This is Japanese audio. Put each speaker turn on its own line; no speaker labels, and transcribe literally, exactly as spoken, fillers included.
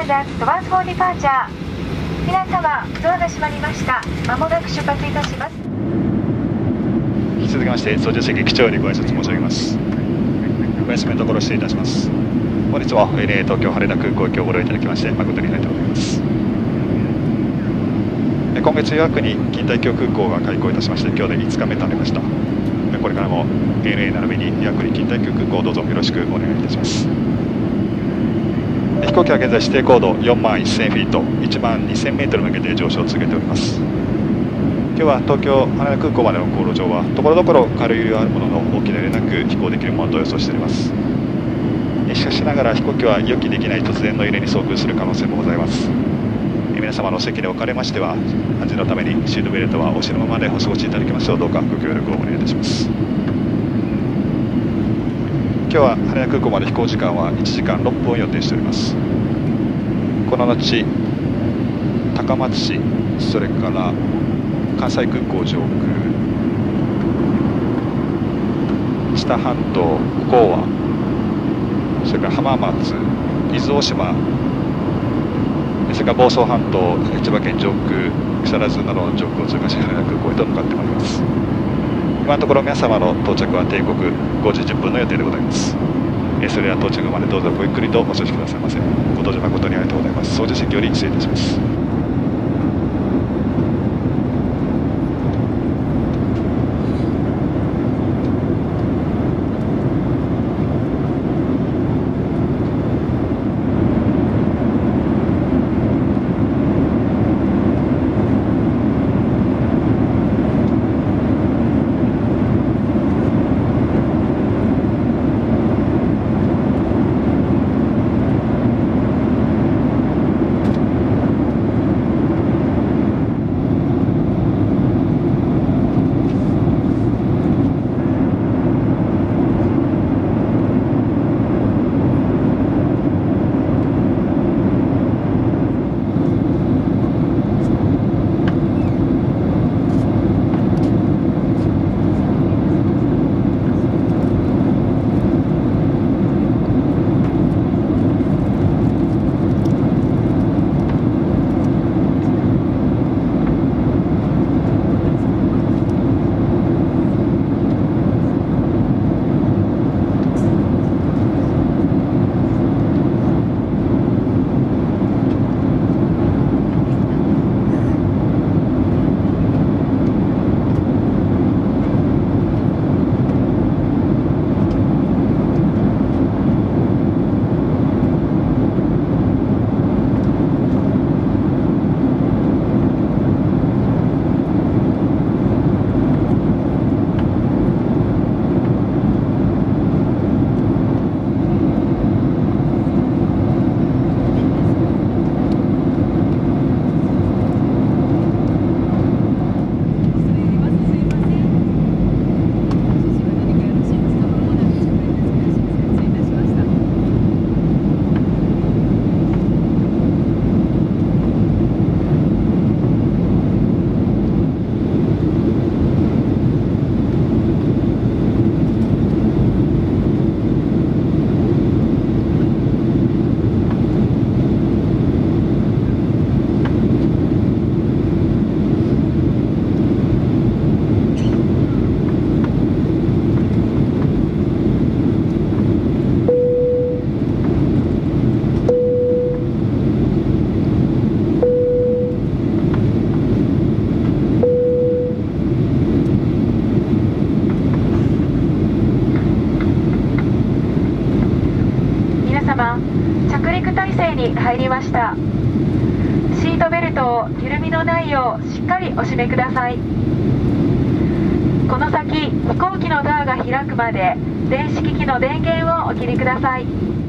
that doors for departure。皆様、ドアが閉まりました。まもなく出発いたします。
引き続きまして、操縦席機長よりご挨拶申し上げます。お休みのところ失礼いたします。本日は エヌエー 東京羽田空港行きをご利用いただきまして誠にありがとうございます。今月予約に錦帯橋空港が開港いたしまして、今日でいつかめとなりました。これからも エヌエー 並びに予約に錦帯橋空港をどうぞよろしくお願いいたします。飛行機は現在指定高度よんまんせんフィート、いちまんにせんメートル向けて上昇を続けております。今日は東京羽田空港までの航路上はところどころ軽い揺れはあるものの大きな揺れなく飛行できるものと予想しております。しかしながら飛行機は予期できない突然の揺れに遭遇する可能性もございます。皆様の席でおかれましては安全のためにシートベルトはおしのままでお過ごしいただきますようどうかご協力をお願いいたします。今日は羽田空港まで飛行時間はいちじかんろっぷんを予定しております。この後高松市、それから関西空港上空、知多半島、興和、それから浜松、伊豆大島、それから房総半島、千葉県上空、木更津などの上空を通過し羽田空港へと向かってまいります。今のところ皆様の到着は定刻ごじじゅっぷんの予定でございます。それでは到着までどうぞごゆっくりとお過ごしくださいませ。ご搭乗誠にありがとうございます。操縦席より失礼いたします。
着陸態勢に入りました。シートベルトを緩みのないようしっかりお締めください。この先飛行機のドアが開くまで電子機器の電源をお切りください。